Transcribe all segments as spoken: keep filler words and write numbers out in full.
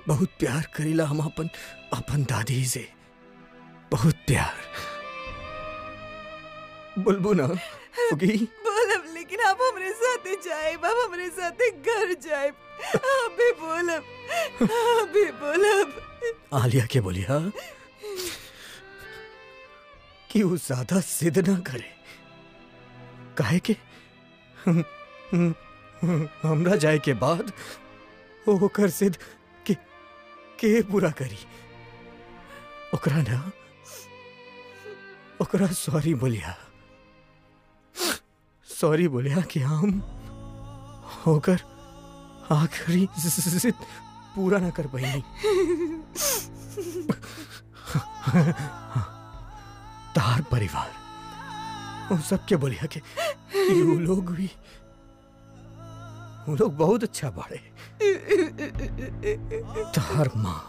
बहुत प्यार करीला हम अपन अपन दादी से, बहुत प्यार। बोलबू ना फुगी? बोलब, लेकिन आप हमरे साथे जाए, आप हमरे साथे घर जाए। अबे बोलब, अबे बोलब। आलिया के बोलिया कि वो ज्यादा जिद ना करे, काहे के हम, हम, हमरा जाए के बाद ओकर जिद के के पूरा करी। ओकरा ना ओकरा सॉरी बोलिया, सॉरी बोलिया कि हम होकर आखिरी जिद पूरा ना कर पाई। तार परिवार उन सबके बोलिया कि वो लोग भी वो लोग बहुत अच्छा बाड़े। तार माँ,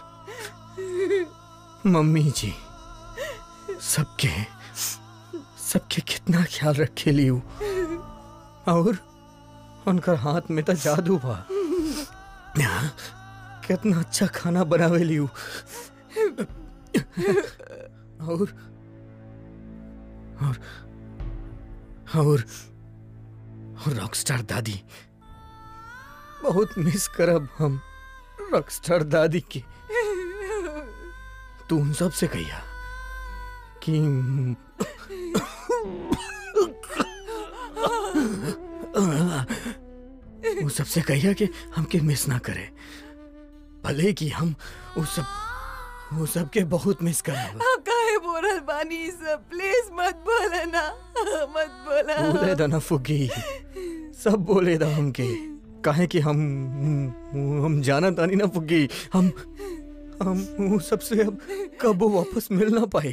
मम्मी जी, सबके सबके कितना ख्याल रखे लियो, और उनका हाथ में तो जादू बा। कितना अच्छा खाना बनावे लियो, और और और और रॉकस्टार दादी, बहुत मिस करब हम रॉकस्टार दादी की। तू उन सब से कहिया कि वो सबसे कहिया कि हमके मिस ना करे, भले कि हम वो सब वो सबके बहुत मिस करें। काहे बोलल बानी सब? प्लीज मत बोला ना, मत बोला। बोले दा ना फुगी, सब बोले दा हमके, काहे कि हम हम जाना तानी ना फुगी, हम हम वो सबसे अब कब वापस मिल ना पाए।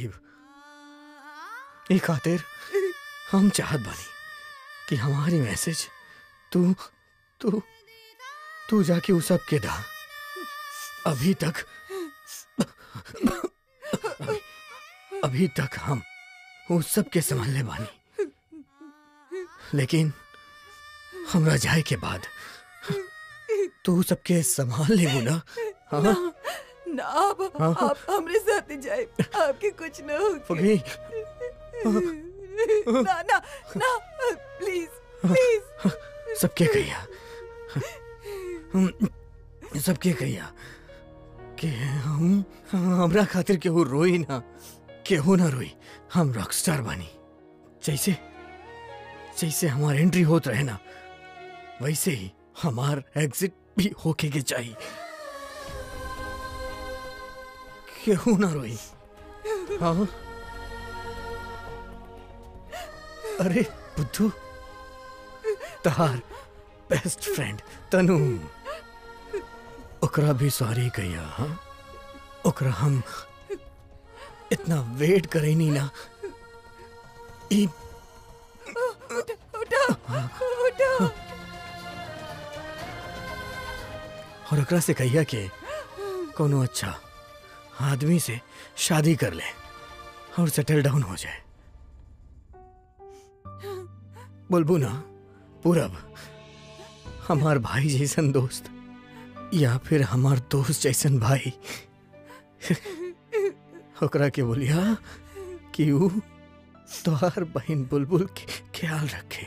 ये खातिर हम चाहत बानी कि हमारी मैसेज तू तू तू जाके वो सब के दा। अभी तक अभी, अभी तक हम वो सब के संभालने बानी, लेकिन हमरा जाए के बाद तू सबके संभाल लेबू ना? हाँ ना, ना आप, हाँ? आप हमरे साथ जाए, आपके कुछ न हो। फुगी, ना ना ना, प्लीज प्लीज। सबके कहिया, सबके कहिया कि हम हमरा खातिर केहू रोई ना, केहू ना रोई। हम रॉकस्टार बानी, जैसे जैसे हमार एंट्री होत रहे ना, वैसे ही हमार एग्जिट भी होके के चाहिए। केहू ना रोई। हाँ, अरे बुद्धू, तहार बेस्ट फ्रेंड तनु, ओकरा भी सॉरी कहिया। हाँ, ओकरा हम इतना वेट करे नहीं ना। ई उठा उठा उठा। और ओकरा से कहिया कि कोनो अच्छा आदमी से शादी कर ले और सेटल डाउन हो जाए। बोलबू ना पूरब, हमार भाई जैसन दोस्त, या फिर हमार दोस्त जैसन भाई, ओकरा के बोलिया कि वो तोहार बहन बुलबुल के ख्याल रखे।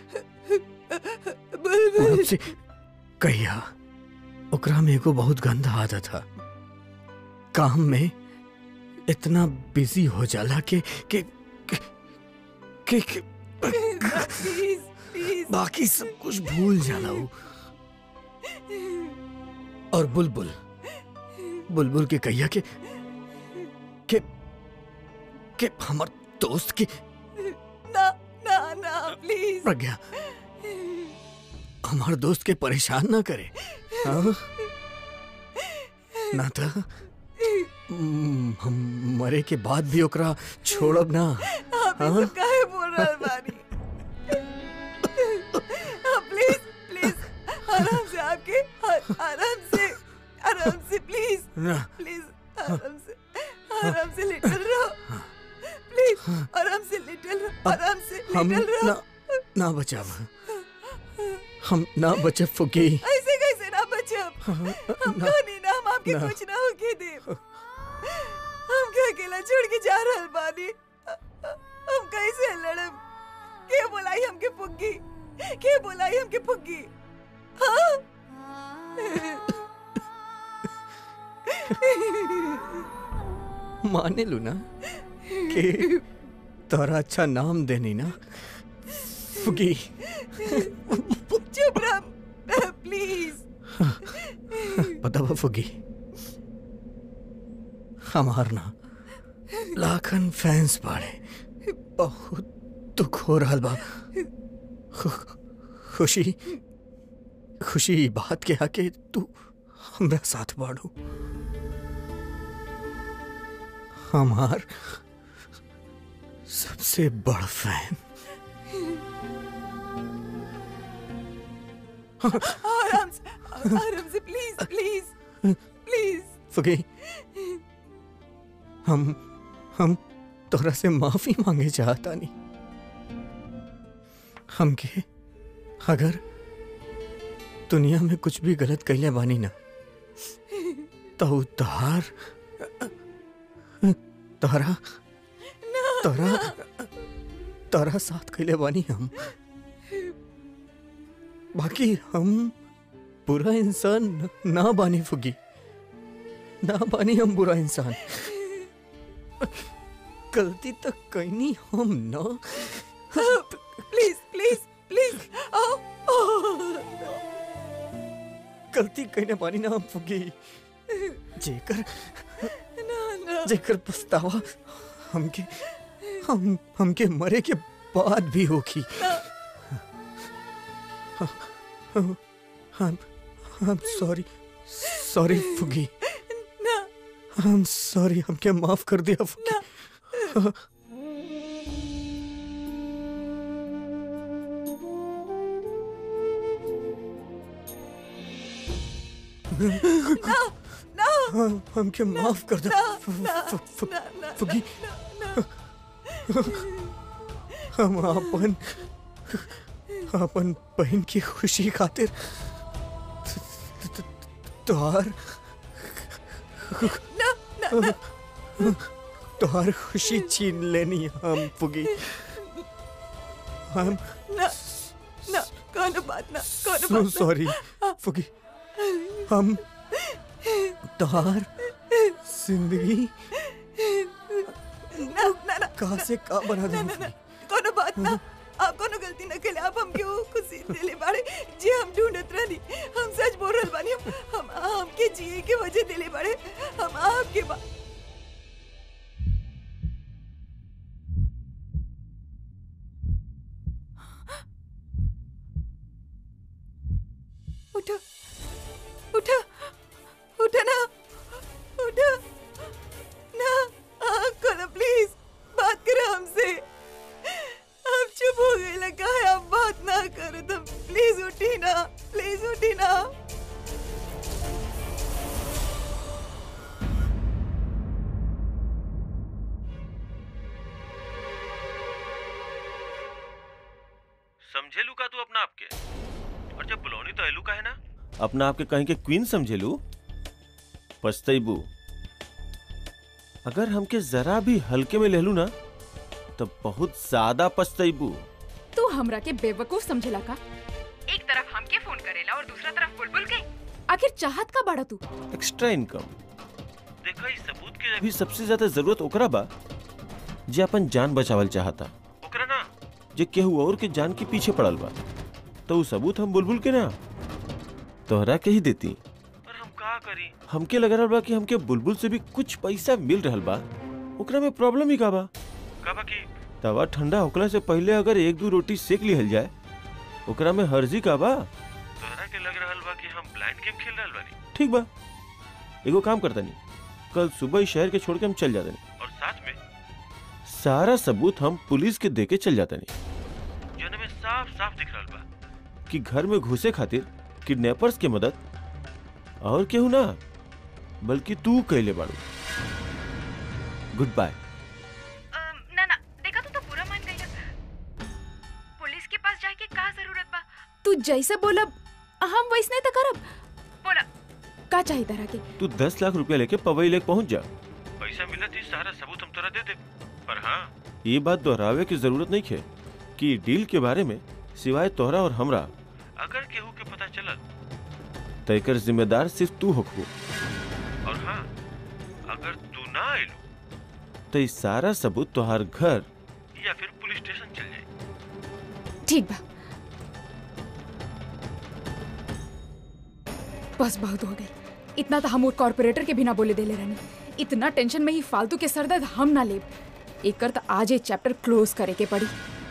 पूरब से कहिया ओकरा में एगो बहुत गंदा आदत था, काम में इतना बिजी हो जाला के के के, के, के प्लीज प्लीज। बाकी सब कुछ भूल जाला वो। और बुलबुल बुलबुल के कहिया के के के हमार दोस्त के ना ना ना प्लीज। प्रज्ञा, हमार दोस्त के परेशान ना करे। हाँ? ना था हम मरे के बाद भी ओकरा छोड़ब ना। आप हाँ? सब काहे बोल रहल बानी? प्लीज प्लीज, आराम से, आपके आराम से, आराम से, प्लीज ना प्लीज, आराम से, आराम से लिटल रहो, प्लीज आराम से लिटल रहो, आराम से हम लिटल रहो। ना ना बचाब, हम ना बचब फुकी। ऐसे कैसे ना बचब? हम ना। कहनी ना, हम हमके ना। कुछ ना होके दे। हमके अकेला छोड़ के जा रहल बानी। हम कैसे लड़ब? के बोलाई हमके फुग्गी? के बोलाई हमके फुग्गी? हाँ? माने लू ना कि तोरा अच्छा नाम देनी ना फुगी। चुप रह प्लीज। पता बा फुगी, हमार ना लाखन फैंस बाड़े, बहुत दुख हो रहा बा। खु- खुशी खुशी ई बात के आके तू हमरा साथ बाड़ू। हमार सबसे बड़ फैन। आराम से, आराम से, प्लीज प्लीज प्लीज। फुगी, हम हम तोरा से माफी मांगे चाहता नहीं। हमके अगर दुनिया में कुछ भी गलत कैले बानी ना तो तोहार तोरा तोरा तोरा साथ कैले बानी हम। बाकी हम बुरा इंसान न- ना बानी फुगी, ना बानी हम बुरा इंसान। गलती तक कहीं हम ना। Please please please. गलती कहने पानी ना हम फुगी। जेकर ना ना जेकर पछतावा हमके हम हमके मरे के बाद भी होगी। हम हम सॉरी सॉरी फुगी। ना हम सॉरी, हमके माफ कर दिया फुगी। ना ना हम हमके माफ कर दो ना फु- ना फु- फु- ना ना फुगी। ना हम अपन अपन बहन की खुशी खातिर तोहार ना ना तोहार खुशी छीन लेनी हम फुगी। हम ना ना कोनो बात ना कोनो बात ना। सॉरी फुगी। हम तोहार जिंदगी ना ना ना कहाँ से का बना ना देंगे ना ना कोनो बात ना। आप कोनो गलती न कले। आप हमके वो खुशी दिले बाड़े जे हम ढूंढत रहनी। हम सच बोल रहल बानी। हम हम हमके जिए के वजह दिले बाड़े। हम आपके बा उठो उठो उठो ना उठो ना। आँख खोलो प्लीज। बात करो हमसे। आप चुप हो गए लगा है। आप बात ना करो तुम। प्लीज उठी ना, प्लीज उठी ना। समझेलू का तू अपना आपके, और जब बुलौनी तो एलू का है ना। अपना आपके कहीं के क्वीन समझेलू, पछतैबू। अगर हमके जरा भी हल्के में लेलू ना तो बहुत ज्यादा पछतैबू। तू हमरा के बेवकूफ समझेला का? एक तरफ हमके फोन करेला और दूसरा तरफ बुलबुल के। आखिर चाहत का बाड़ा तू? Extra income. देखा इस सबूत के अभी सबसे ज्यादा जरूरत ओकरा बा जे अपन जान बचावल चाहता। ओकरा ना जे केहू और के जान के पीछे पड़ल बा। तो वो सबूत हम बुलबुल के ना तोहरा के ही देती। पर हम का करी? हमके लग रहल बा कि हमके बुलबुल से भी कुछ पैसा मिल रहल बा। ओकरा में प्रॉब्लम ही का बा? का बा की तवा ठंडा होकला से पहले अगर एक दो रोटी सेक लिहल जाए, ओकरा में हर्जी का बा? तोहरा के लग रहल बा कि हम ब्लाइंड गेम खेल रहल बानी। ठीक बा, एगो काम करता नहीं, कल सुबह ही शहर के छोड़ के हम चल जाते नहीं, और साथ में सारा सबूत हम पुलिस के देके चल जाते नहीं। जने में साफ साफ दिख रहल बा कि घर में घुसे खातिर किडनैपर्स के मदद और केहू ना बल्कि तू कैले बाड़ू। Good bye. ना ना देखा तू तो पूरा मान गई। पुलिस के पास जाके का जरूरत बा? तू जैसे बोलब हम वैसने तो करब। बोला का चाहिए तरह के? तू दस लाख रुपया लेके पवई लेक पहुंच जा। पैसा मिला थी, सारा सबूत हम तोरा दे दे। पर हाँ, ये बात दोहरावे की जरूरत नहीं है कि डील के बारे में सिवाय तोहरा और हमरा अगर केहू के पता चलल तो एकर जिम्मेदार सिर्फ तू होखबो। और हाँ, अगर तू ना आइलो तो इस सारा सबूत तोहार घर या फिर पुलिस स्टेशन चल जाए। ठीक बा, बस बहुत हो गई। इतना तो हम वो कॉर्पोरेटर के बिना बोले देले रहनी। इतना टेंशन में ही फालतू के सरदर्द हम ना लेब। एक कर तो आज ये चैप्टर क्लोज करे के पड़ी।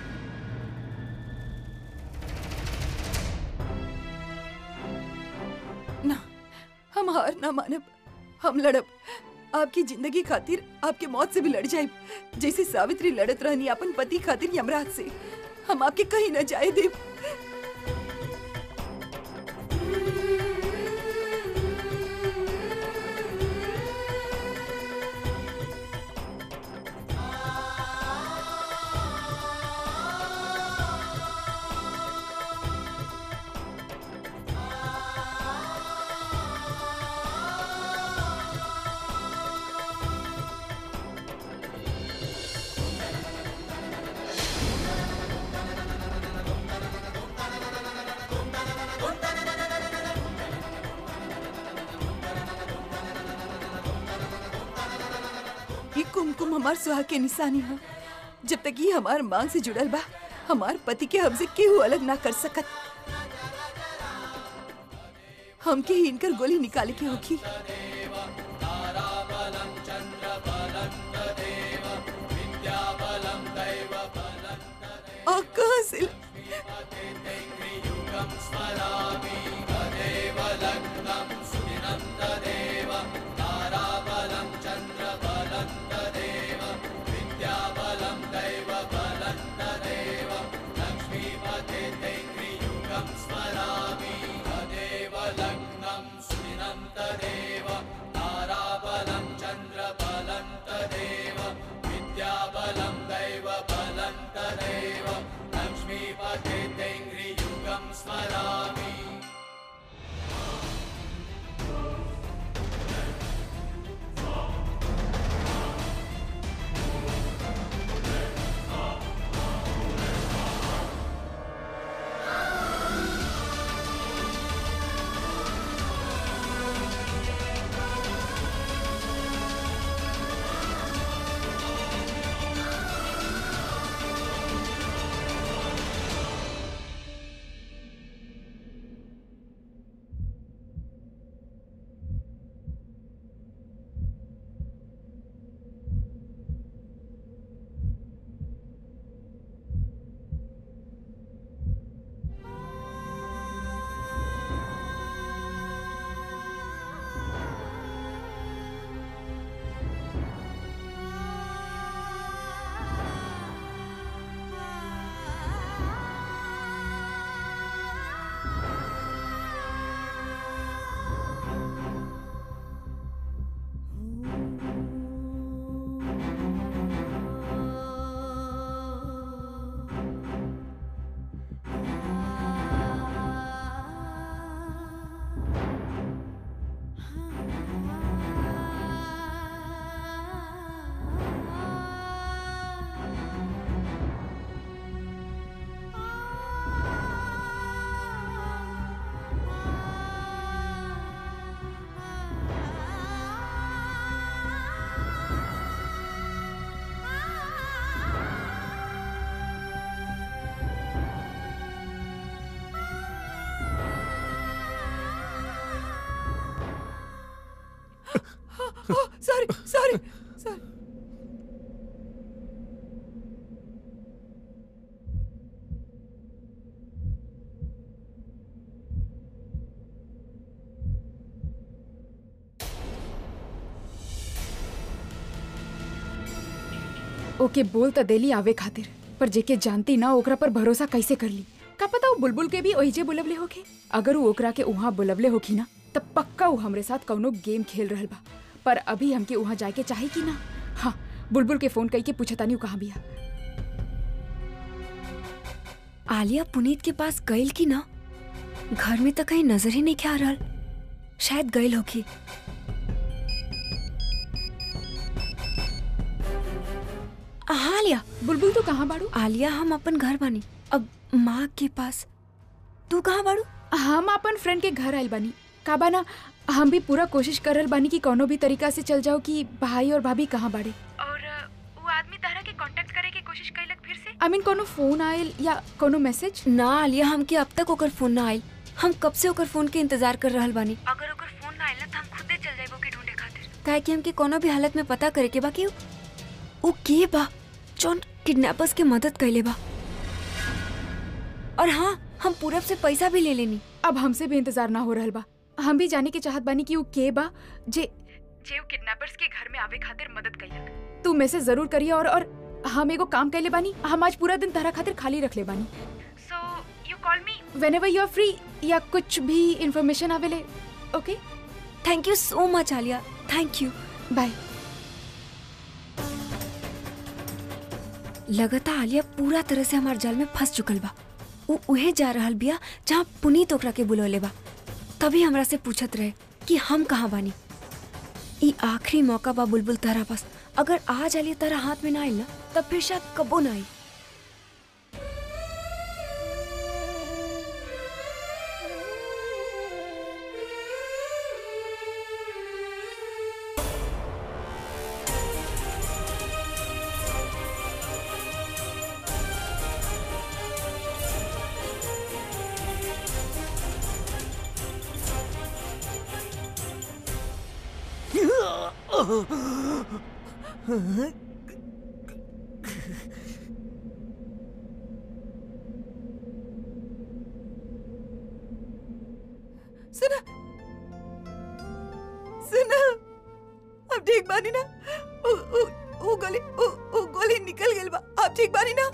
ना, हम हार ना मानब, हम लड़ब। आपकी जिंदगी खातिर आपके मौत से भी लड़ जाए, जैसे सावित्री लड़त रहनी अपन पति खातिर यमराज से। हम आपके कहीं न जाए देव। कुमकुम हमार सुहाग के निशानी है। जब तक ये हमार मांग से जुड़ल बा, हमार पति के हमसे केहू अलग ना कर सकत। हमके ही इनकर गोली निकाले के होगी। और कहाँ से सॉरी सॉरी सॉरी। ओके बोल तो देली आवे खातिर, पर जेके जानती ना ओकरा पर भरोसा कैसे कर ली। का पता वो बुलबुल के भी ओहिजे बुलबले होके। अगर वो ओकरा के वहाँ बुलबले होखी ना तब पक्का वो हमरे साथ कौनो गेम खेल रहल बा। पर अभी हमके वहाँ जाए के चाहे कि ना। हाँ, बुलबुल के फोन करके पूछतानी कहाँ बिया। आलिया पुनीत के पास गईल की ना? घर में तो कहीं नजर ही नहीं आ रहा। शायद गई होगी। हाँ आलिया। बुलबुल तो कहाँ बाड़ू? आलिया हम अपन घर बानी, अब माँ के पास। तू कहाँ बाड़ू? हम अपन फ्रेंड के घर आयल बानी। का बाना हम भी पूरा कोशिश कर रहल बानी कि कोनो भी तरीका से चल जाओ कि भाई और भाभी कहाँ बाड़े। और वो आदमी तारा के कांटेक्ट करे के कोशिश कैलक फिर से। आई मीन कोनो फोन आयल या कोनो मैसेज? ना आलिया, हमके अब तक ओकर फोन ना आयल। हम कब से ओकर फोन के इंतजार कर रहल बानी। अगर ओकर फोन ना आयल ना त हम खुदे चल जाइबो के ढूंढे खातिर। काहे कि हमके कोनो भी हालत में पता करे के बा कि ओ के बा जौन किडनैपर्स के मदद कैले बा। और हाँ, हम पूरब से पैसा भी ले लेनी। अब हमसे भी इंतजार ना हो रहल बा। हम भी जाने के चाहत बानी कि वो के बा जे जे वो किडनैपर्स के घर में आवे खातिर मदद कैलक। तू मैसेज जरूर करिए और और हम एगो काम कैले बानी। हम आज पूरा दिन तारा खातिर खाली रख ले बानी। So you call me whenever you are free या कुछ भी इंफॉर्मेशन आवेले। ओके, thank you so much Alia, thank you. By. लगता आलिया पूरा तरह से हमार जाल में फंस चुकल बा। वो उहे जा रहल बिया जहाँ पुनीत ओकरा के बुलौले बा। तभी हमरा से पूछत रहे कि हम कहाँ बानी। ई आखिरी मौका बा बुलबुल तारा पास। अगर आज आलिया तारा हाथ में ना आइल ना तब फिर शायद कबो ना आई। सुना सुना, अब ठीक बानी ना? ओ ओ ओ गोली ओ ओ गोली निकल गेल बा। आप ठीक बानी ना?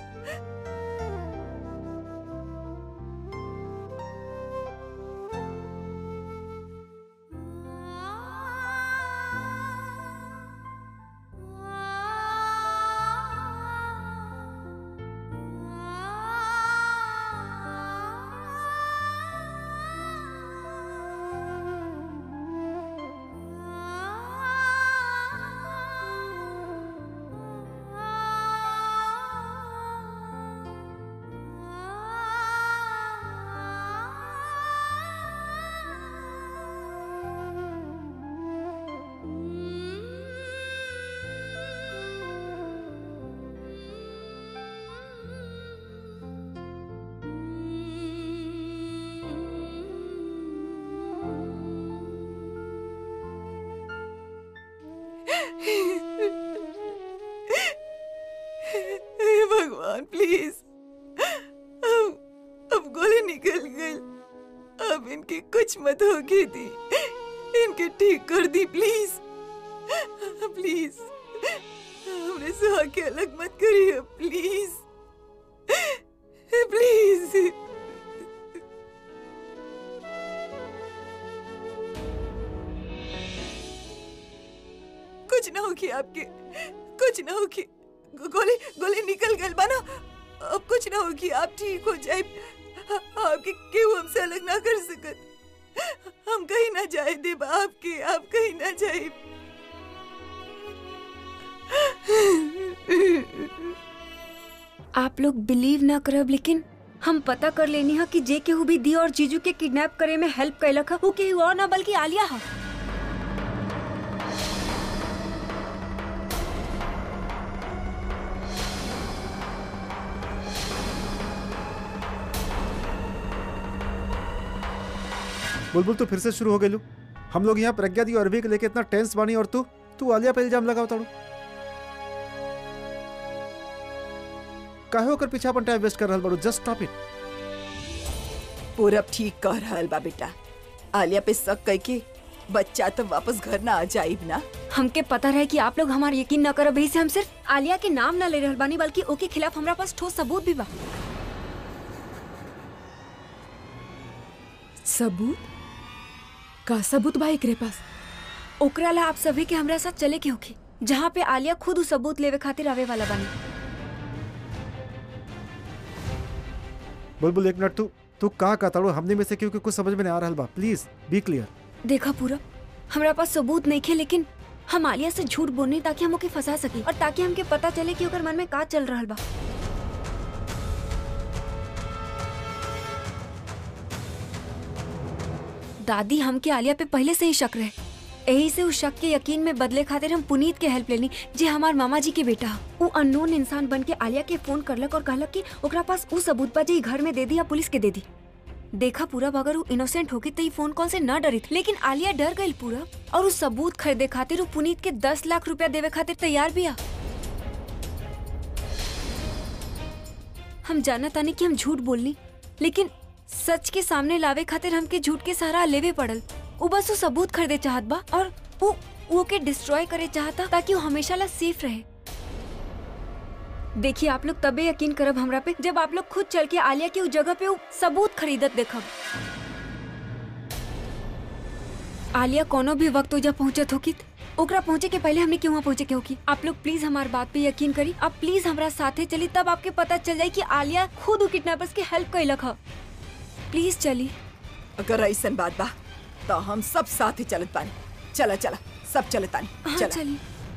भगवान प्लीज, अब अब गोली निकल गई। अब इनकी कुछ मत होगी थी, इनके ठीक कर दी प्लीज प्लीज। हमने सुहा के अलग मत करिए प्लीज प्लीज। कुछ ना होगी आपके, कुछ ना होगी। गोली गोली निकल गई बना, अब कुछ ना होगी। आप ठीक हो जाए। आपके क्यों हमसे अलग ना कर सकत। हम कहीं ना जाए देब आपके, आप कहीं ना जाए। आप लोग बिलीव ना करब, लेकिन हम पता कर लेनी है कि जे केहू भी दी और जीजू के किडनैप करे में हेल्प कैलक है वो केहू और ना बल्कि आलिया है। बुलबुल तो फिर से शुरू हो गई। हम लोग यहाँ प्रज्ञा दी और अरवी के लेके इतना टेंस बानी और तू तू आलिया पे इल्जाम लगाओ ताड़ू। काहे होकर पीछे अपन टाइम वेस्ट कर रहल बाड़ू? Just stop it. पूरब ठीक कह रहल बा बेटा। आलिया पे शक कई के बच्चा तो वापस घर ना आ जाइब ना। हमके पता रहे कि आप लोग हमार यकीन न करब, से हम सिर्फ आलिया के नाम न ले रहल बानी बल्कि ओके खिलाफ हमरा पास ठोस सबूत भी बा। सबूत? का सबूत बा एकरे पास? ओकरा ला आप सभी के हमरा साथ चले के होखी, जहाँ पे आलिया खुद उ सबूत लेवे खातिर आवे वाला बानी। बुलबुल एक मिनट, तू तू कहाँ का ताड़ू? हमने में से क्योंकि कुछ समझ में नहीं आ रहा बा। Please be clear. देखा पूरा, हमारा पास सबूत नहीं थे, लेकिन हम आलिया से झूठ बोलनी ताकि हम ओके फंसा सके और ताकि हमके पता चले कि ओकर मन में का चल रहा बा। दादी हमके आलिया पे पहले से ही शक रहे, यही से उस शक के यकीन में बदले खातिर हम पुनीत के हेल्प लेनी, जे हमार मामा जी के बेटा। वो अननोन इंसान बन के आलिया के फोन करलक और कहलक कि ओकरा पास उ सबूत बा जे घर में दे दी या पुलिस के दे दी। देखा पूरब, अगर वो इनोसेंट होगी तो ये फोन कॉल से न डरी थी, लेकिन आलिया डर गई पूरब, और उस सबूत खरीदे खातिर वो पुनीत के दस लाख रुपया देवे खातिर तैयार भी आ। हम जाना तानी कि हम झूठ बोलनी, लेकिन सच के सामने लावे खातिर हमके झूठ के सहारा लेवे पड़ल। वो बस वो सबूत खरीदे चाहत बा और वो वो के डिस्ट्रॉय करे चाहता ताकि वो हमेशा ला सेफ रहे। देखिए, आप लोग तबे यकीन करब हमरा पे जब आप लोग खुद चल के आलिया के उस जगह पे वो सबूत खरीदत देखब। आलिया कोनो भी वक्त ओजा पहुंचत होगी, ओकरा पहुंचे के पहले हमने क्यों वहाँ पहुंचे के होगी। आप लोग प्लीज हमारी बात पे यकीन करी, आप प्लीज हमारा साथे चली, तब आपके पता चल जाए कि आलिया खुद किडनैपर्स की हेल्प कैलक ह। प्लीज चली। अगर ऐसन बात बा तो हम सब साथ ही चलत बानी। चला चला सब चलत बानी। हाँ, चला चली।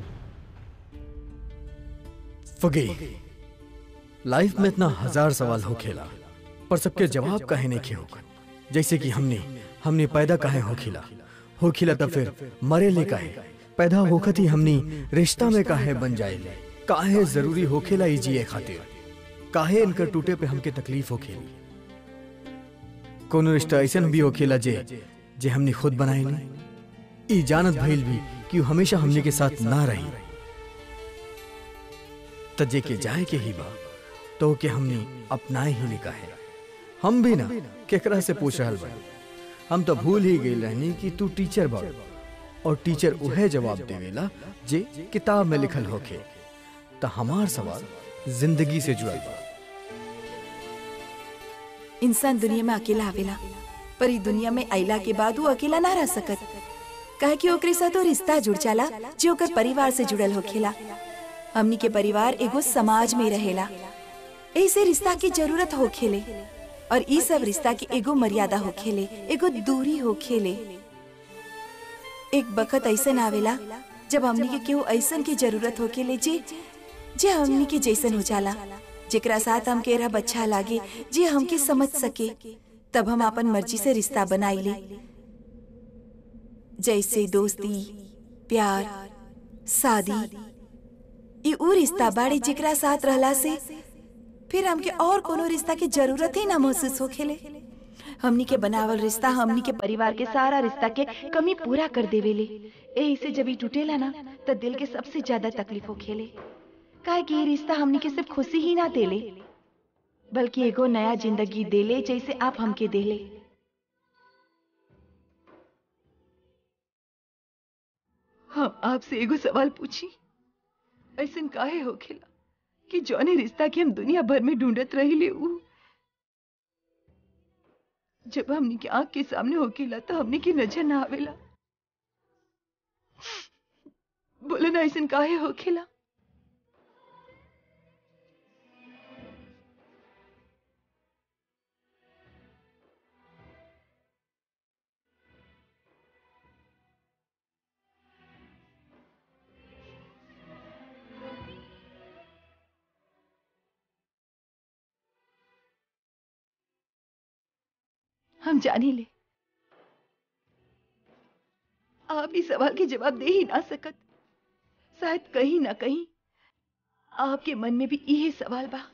फुगी, लाइफ में इतना हजार सवाल हो खेला, पर सबके जवाब काहे नहीं खे होगा। जैसे कि हमने हमने पैदा काहे हो खिला हो खिला तब फिर मरे ले काहे पैदा होखत ही हमनी रिश्ता में काहे बन जाए, काहे जरूरी हो खेला ई जिए खातिर, काहे इनकर टूटे पे हमके तकलीफ हो खेली। कोनो रिश्ता ऐसन भी हो खेला जे जे हमने खुद बनाए नहीं, ई जानत भइल भी कि वो हमेशा हमने के साथ ना रही। तजे के जाए के ही बा तो के हमने अपनाए ही लिखा है। हम भी ना केकरा से पूछ रहल बा, हम तो भूल ही गए रहनी कि तू टीचर बा, और टीचर उहे जवाब देवेला जे किताब में लिखल होखे। तो हमार सवाल जिंदगी से जुड़ल बा। इंसान दुनिया में अकेला आवेला, पर ई दुनिया में आइला के बाद वो अकेला ना रह सकत, काहे कि ओकरे साथ वो रिश्ता जुड़ जाला जो ओकर परिवार से जुड़ल होखेला। हमनी के परिवार एगो समाज में रहेला, ऐसे रिश्ता की जरूरत होखेले, और ई सब रिश्ता की एगो मर्यादा होखेले, एगो दूरी होखेले। एक बखत ऐसन आवेला जब हमनी के केहू ऐसन की जरूरत होखेले जे जे हमनी के जैसन हो जाला, जेकरा साथ हम के रह अच्छा लागे, जे हमके समझ सके। तब हम अपन मर्जी से रिश्ता बनाई ले, जैसे दोस्ती, प्यार, शादी। ये उ रिश्ता बाड़ी जेकरा साथ रहला से फिर हमके और कोनो रिश्ता की जरूरत ही ना महसूस होखेले। हमनी के बनावल रिश्ता हमनी के परिवार के सारा रिश्ता के कमी पूरा कर देवेले। यही से जब ये टूटेला ना तो दिल के सबसे ज्यादा तकलीफ होखेले, काहे कि ये रिश्ता हमनी के सिर्फ खुशी ही ना देले, बल्कि एगो नया जिंदगी देले, जैसे आप हमके देले। हम आपसे एगो सवाल पूछी, ऐसन काहे होखेला कि जौने रिश्ता के हम दुनिया भर में ढूंढत रहिले उ जब हमनी के आंख के सामने होखेला तो हमनी के नजर ना आवेला। बोलो ना, ऐसन काहे होखेला? हम जानी ले, आप इस सवाल के जवाब दे ही ना सकत। शायद कहीं ना कहीं आपके मन में भी यही सवाल बा।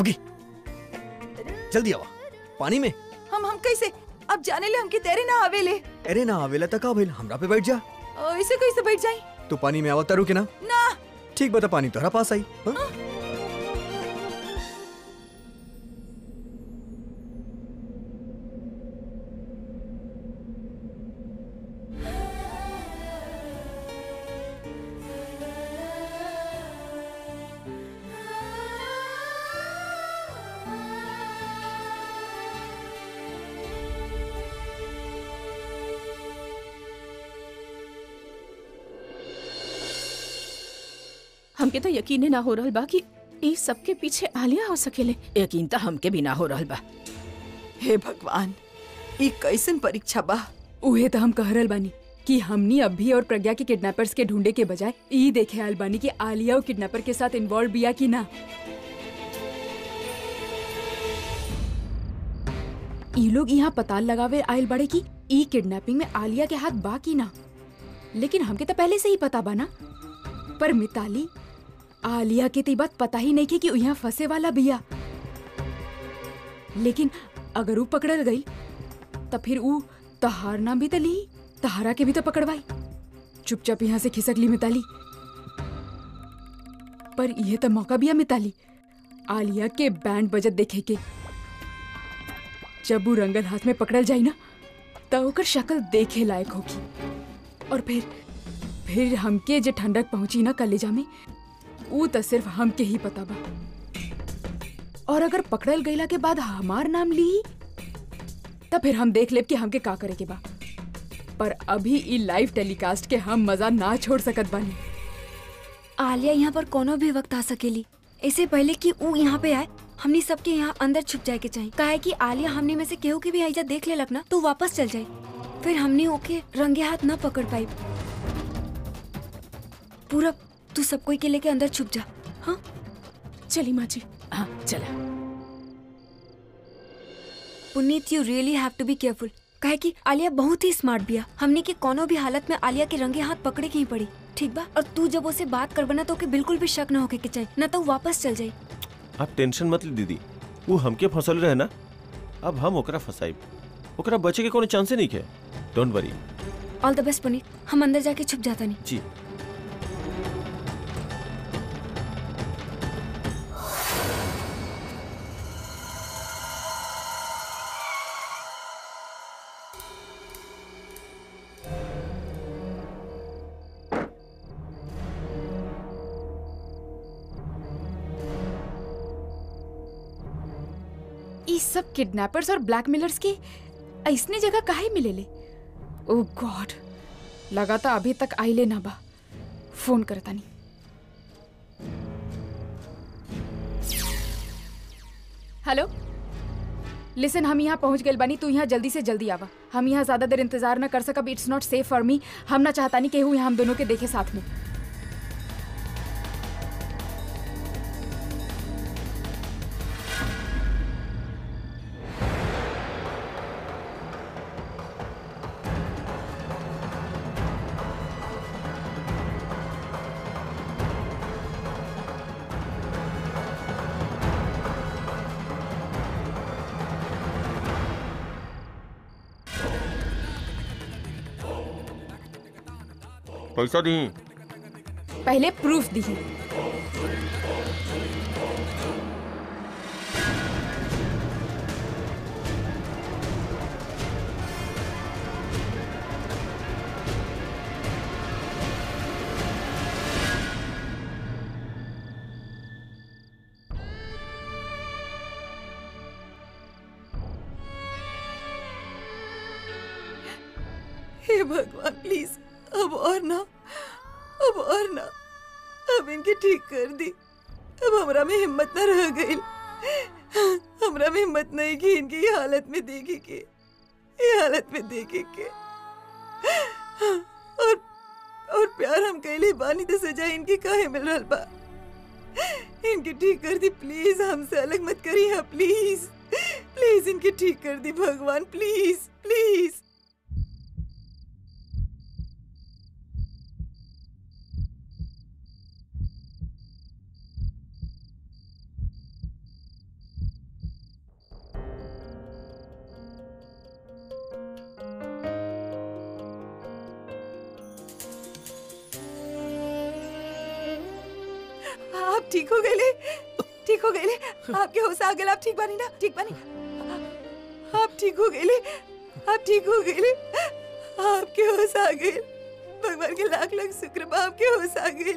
फुकी जल्दी आवा पानी में। हम हम कैसे अब जाने ले हमके तैरे ना आवेले। अरे ना आवेला तक आ भइल हमरा पे बैठ जा। ऐसे कैसे बैठ जाई? तू पानी में आवा तारू के ना। ना ठीक बता पानी तोहरा पास आई। हाँ? हमके तो यकीन ना हो रहल बा कि ई सबके पीछे आलिया हो सकेले। यकीन तो हमके भी ना हो रहल बा। हे भगवान, ई कैसन परीक्षा बा। उहे तो हम कह रहल बानी कि हमनी अभी और प्रज्ञा के किडनैपर्स के ढूंढे के बजाय ई देखे आयल बानी कि आलिया और किडनैपर के साथ इन्वॉल्व बिया कि ना। ई लोग यहाँ पता लगावे आयल बड़े कि ई किडनैपिंग में आलिया के हाथ बा कि ना, लेकिन हमके तो पहले से ही पता बा ना। पर मिताली आलिया के तो बात पता ही नहीं थी कि यहाँ फंसे वाला बिया। लेकिन अगर वो पकड़ल गई तो फिर वो तहार नाम भी तो ली, तहारा के भी तो पकड़वाई। चुपचाप यहाँ से खिसक ली मिताली। पर यह तो मौका भी है मिताली आलिया के बैंड बजत देखे के। जब वो रंगल हाथ में पकड़ल जाई ना तो ओकर शक्ल देखे लायक होगी। और फिर फिर हमके जे ठंडक पहुंची ना कलेजा में, वो तो सिर्फ हमके ही पता बा। और अगर पकड़ल गईला के बाद हमार नाम ली तो फिर हम देख लेब कि हमके का करे के बा। पर अभी ई लाइव टेलीकास्ट के हम मजा ना छोड़ सकत बानी। आलिया यहाँ पर कोनो भी वक्त आ सकेली। इससे पहले कि वो यहाँ पे आए हमनी सबके यहाँ अंदर छुप जाए के चाहिए। काहे कि आलिया हमने में से केहू के भी आइजा देख ले लगना तो वापस चल जाए, फिर हमने ओके रंगे हाथ न पकड़ पाई। पूरा तू सब कोई के लेके अंदर छुप जा। हाँ चली माँ जी। हाँ चला। Puneet, you really have to be careful. काहे कि आलिया बहुत ही स्मार्ट बिया। हमने के कोनो भी हालत में आलिया के रंगे हाथ पकड़े के ही पड़ी, ठीक बा? और तू जब उसे बात कर बना तो ओके बिल्कुल भी शक न होके के चाहिए, न तो वापस चल जाए। आप टेंशन मत ली दीदी, वो हमके फंसल रहे ना, अब हम ओकरा फंसाई, ओकरा बचे के कोनो चांस नहीं है। Don't worry. All the best Puneet, हम अंदर जाके छुप जाता नहीं। जी। सब किडनैपर्स और ब्लैकमेलर्स के ऐसने जगह काहे मिलेले? ओह गॉड, लगा था अभी तक आइले ना बा। फोन करता नहीं। हेलो, लिसन, हम यहाँ पहुँच गए बानी, तू यहाँ जल्दी से जल्दी आवा। हम यहाँ ज्यादा देर इंतजार ना कर सकब। It's not safe for me. हम ना चाहता नहीं केहू यहाँ हम दोनों के देखे साथ में। पैसा दी, पहले प्रूफ दी। हे भगवान प्लीज, अब और ना, अब और ना, अब इनके ठीक कर दी। अब हमरा में हिम्मत न रह गई। हमरा में हिम्मत नहीं कि इनकी ये हालत में देखे के, ये हालत में देखे के। और और प्यार हम कहले बानी तो सजा इनकी काहे मिल रहा बा। इनके ठीक कर दी प्लीज, हमसे अलग मत करिए प्लीज, प्लीज इनके ठीक कर दी भगवान, प्लीज प्लीज। आप ठीक हो गए, ठीक हो गए, आपके होश आ गए, आप ठीक बानी ना, ठीक बानी, आप ठीक हो गए, आप ठीक हो गए, आपके होश आ गए, भगवान के लाख लाख शुक्र बा, आपके होश आ गए।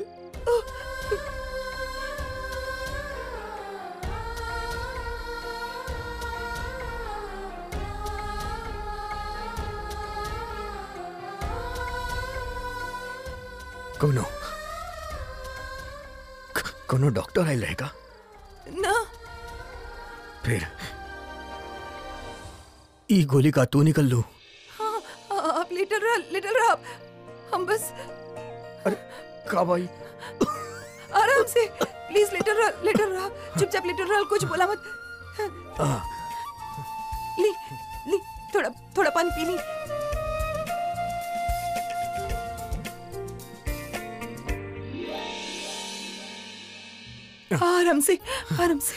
कोनो कोनो डॉक्टर आयल रहेगा ना, फिर ई गोली का तू निकल लू। हाँ, आप लेटर रहा, लेटर रहा, हम बस अरे का भाई आराम से, प्लीज लेटर रहा, लेटर रहा, चुपचाप लेटर रहा, कुछ बोला मत। आ, ली ली थोड़ा थोड़ा पानी पी ली। आराम से, आराम से।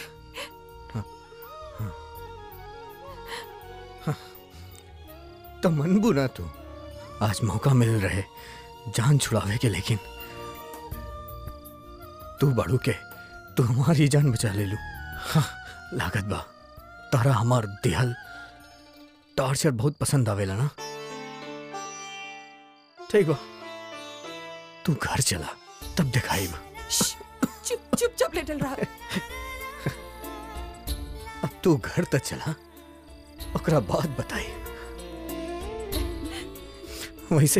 तो मन बुना तू आज मौका मिल रहे जान छुड़ावे के, लेकिन तू बड़ू के तू हमारी जान बचा ले लू। हाँ, लागत बा तारा हमार दिहल टॉर्चर बहुत पसंद आवेला ना। ठीक बा, तू घर चला तब दिखाई बा। चुप चुपचाप लेटल रहा। अब तू घर तक चला, ओकरा बाद बताई। वैसे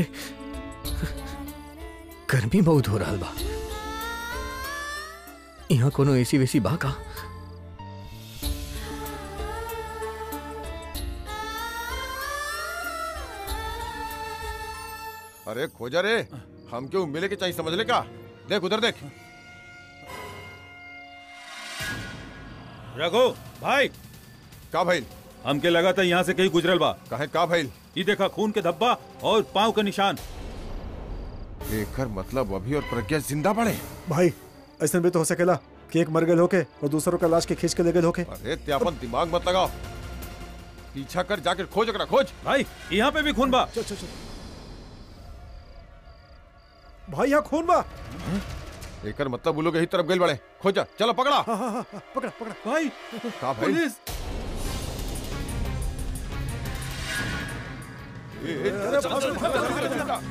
गर्मी बहुत हो रहा बा, यहाँ कोनो एसी वेसी बा का? अरे खोजा रे, हम क्यों मिले के चाहिए समझ ले का? देख उधर देख। रघु भाई, का भाई? हमके लगा था यहाँ से कहीं गुजरल बा। काहे का भाई? ये देखा खून के धब्बा और पाँव का निशान। एकर मतलब अभी और प्रज्ञा जिंदा पड़े। भाई ऐसा भी तो हो सकेला कि एक मर गए होके और दूसरों का लाश के खींच के ले गए होके। अरे ते अपन दिमाग मत लगाओ, पीछा कर जाकर खोज करा, खोज। भाई यहाँ पे भी खून बा। चल चल चल भाई, यहाँ खून बा। एकर मतलब वो लोग यही तरफ गए बड़े। खोजा, चलो पकड़ा। हाँ हाँ हाँ, पकड़ा पकड़ा। भाई का भाई? पुलिस। ए, ए, चलो, चलो, चलो, चलो, चलो, चलो, चलो।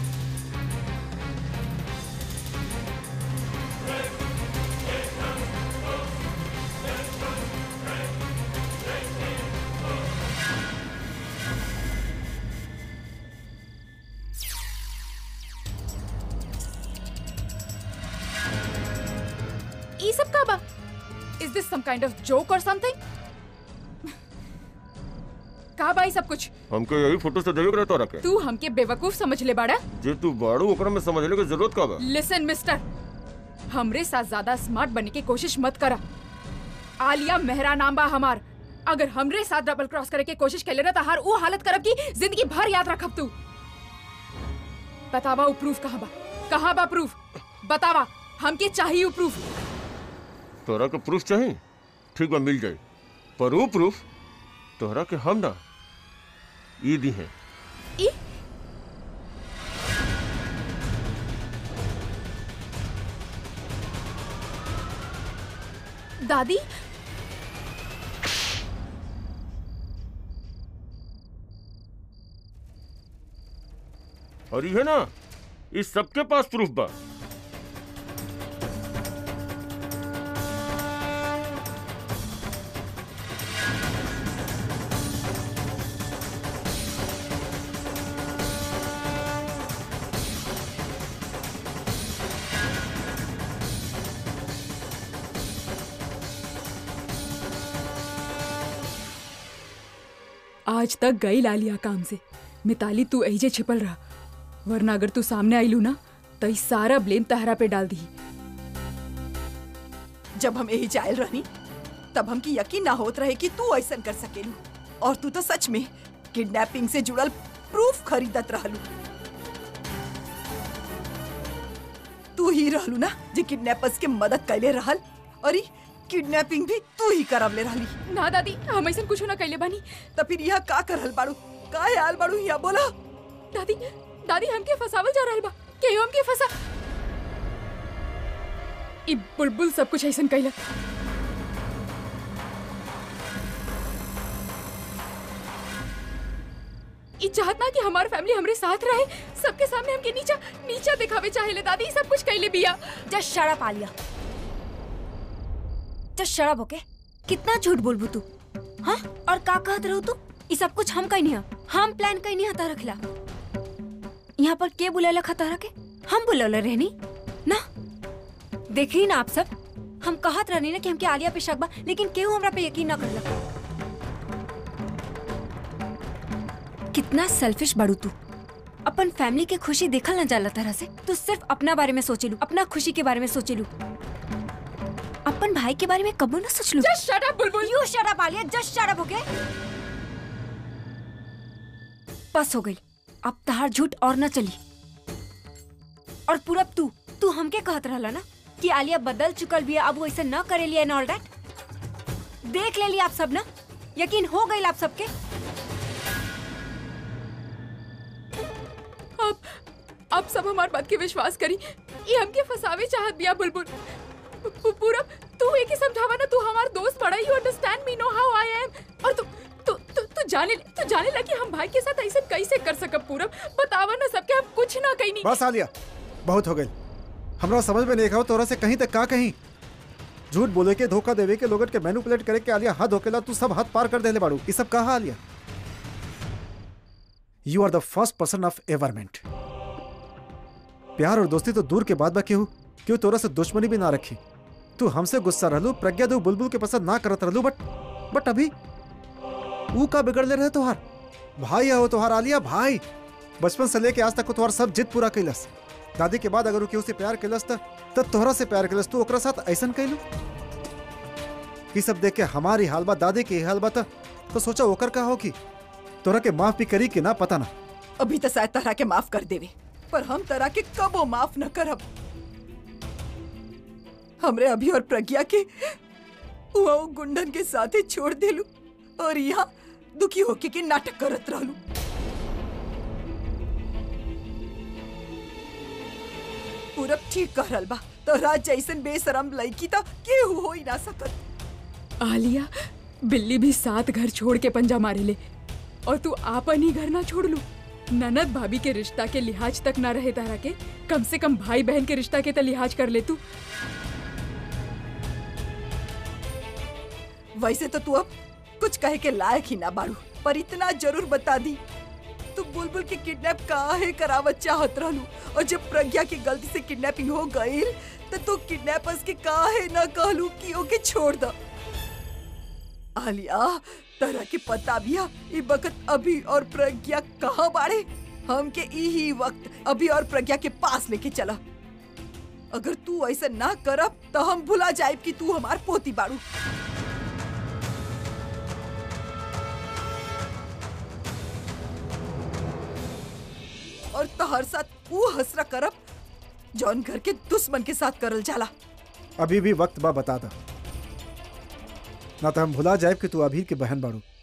ये सब का बा? Is this some kind of joke or something? का बा ये सब कुछ? हमके यही फोटो से देख रहे तो रखे। तू हमके बेवकूफ समझ ले बाड़ा? जे तू बाड़ू ओकरा में समझने की जरूरत का बा? Listen मिस्टर, हमरे साथ ज्यादा स्मार्ट बनने की कोशिश मत करा। आलिया मेहरा नाम बा हमार। अगर हमरे साथ डबल क्रॉस करे के कोशिश कर लेना तो हर वो हालत करब की जिंदगी भर याद रखब तू। बतावा वो प्रूफ कहाँ बा? कहाँ बा प्रूफ? बतावा, हमके चाहिए वो प्रूफ। तोरा के प्रूफ चाहिए? ठीक बा, मिल जाए, पर वो प्रूफ तोरा के हम ना ई दी है। ई? दादी? और ये ना, इस सबके पास प्रूफ बा। आज तक गई लालिया काम से। मिताली तू ऐजे छिपल रहा, वरना अगर तू सामने आई लू ना तो ई सारा ब्लेम तहरा पे डाल दी। जब हम यही जायल रहनी तब हमकी यकीन ना होत रहे कि तू ऐसा कर सकेलू, और तू तो सच में किडनैपिंग से जुड़ल प्रूफ खरीदत रहलू। तू ही रहलू ना जे किडनैपर्स के मदद कैले रहल, और ई किडनैपिंग भी तू ही करवले रहली। ना दादी, हम ऐसा कुछ ना कैले बानी। तो फिर यहाँ का करल बाड़ू? का हाल बाड़ू यहाँ बोला? दादी, दादी हमके फसावल जा रहल बा। केहू हमके फंसा। ई बुलबुल सब कुछ ऐसा कैला। ई चाहत ना कि हमार फैमिली हमरे साथ रहे, सबके सामने हमके नीचा नीचा दिखावे चाहेले दादी। ई सब कुछ कैले बिया। Just shut up Alia, just shut up. Okay, कितना झूठ बोलबू तू? हाँ, और का कहत रहू तू? ई सब कुछ हम कहीं नहीं, हम प्लान कहीं नहीं हता रखला। यहाँ पर के बुलाला खतरा के? हम बुलाला रहनी ना। देखी ना आप सब, हम कहत रहनी ना कि हमके आलिया पे शक बा, लेकिन केहू हमरा पे यकीन ना करला। कितना सेल्फिश बाड़ू तू। अपन फैमिली के खुशी देखल ना जाला तरह से। तू सिर्फ अपना बारे में सोचेलू, अपना खुशी के बारे में सोचेलू, अपन भाई के बारे में कबो ना सोचलू। Just shut up Bulbul. You shut up Alia, just shut up. Okay, बस हो गई। अब तहार झूठ और ना चली। और पूरा तू तू हमके कहत रहला ना कि आलिया बदल चुकल भी है, अब वो ऐसा ना करेली एंड ऑल दैट। देख ले ली आप सब ना, यकीन हो गई आप सबके। अब अब सब हमार बात के विश्वास करी। ये हमके फसावे चाहत बिया बुलबुल। पूरा तू एक ही समझावा ना, तू हमार दोस्त बड़ा। You understand me, know how I am. और तू तू तू तू जाने तू जाने लगी हम भाई के साथ ऐसे कैसे कर सकब? पूरा बतावा ना सबके, हम कुछ ना कहीं नहीं। बस आलिया, बहुत हो गई। हमरा समझ में नहीं आओ तोरा से कहीं तक का कहीं झूठ बोले के, धोखा देवे के, लोगन के मैनिपुलेट करे के। आलिया हद होकेला, तू सब हद पार कर देले बाड़ू। ये सब कहा Alia? You are the first person of ever meant. प्यार और दोस्ती तो दूर के बाद बाकी हो, क्यों तोरा से दुश्मनी भी ना रखी। तू हमसे गुस्सा रहलू, प्रज्ञा दो बुलबुल के पसंद ना करत रहलू, बट बट अभी वो का बिगड़ ले रहे तोहार भाई हो। तोहार आलिया भाई बचपन से लेके आज तक को तोहार सब जिद पूरा कैलस। दादी के बाद अगर केहू से प्यार कैलस त तोहरा से प्यार कैलस, तू ओकरा साथ ऐसन कैलू। ये सब देख के हमारी हाल बा, दादी के हाल बा, तो सोचा ओकर का हो कि तोरा के माफ भी करी कि ना पता ना। अभी तो शायद तरह के माफ कर देवे, पर हम तरह के कबो माफ न करब। हमरे अभी और प्रज्ञा के वो गुंडन के साथे छोड़ देलू और यहाँ दुखी होके के नाटक करत रहलू। पूरब ठीक कह रहल बा, तो राज जैसन बेशरम लड़की तो केहू हो ही ना सकत। आलिया, बिल्ली भी सात घर छोड़ के पंजा मारे ले, और तू आपन ही घर ना छोड़ लू। ननद भाभी के रिश्ता के लिहाज तक ना रहे तारा के, कम से कम भाई बहन के रिश्ता के तो लिहाज कर ले तू। वैसे तो तू अब कुछ कहे के लायक ही ना बाड़ू, पर इतना जरूर बता दी, तू बुलबुल के किडनैप काहे करावत चाहत रहलू, और जब प्रज्ञा की गलती से किडनैपिंग हो गई तो तू किडनैपर्स के काहे ना कहलू कि ओके छोड़ द। आलिया, तरह के पता बिया ई वक्त अभी और प्रज्ञा कहाँ बाड़े? हमके यही वक्त अभी और प्रज्ञा के पास लेके चला। अगर तू ऐसा ना करब तो हम भुला जाएब कि तू हमार पोती बाड़ू। और तोहर साथ वो हसरा करब जौन घर के दुश्मन के साथ करल जाला। अभी भी वक्त बा, बता दा, ना तो हम भुला जाए कि तू अभी के बहन बाड़ू।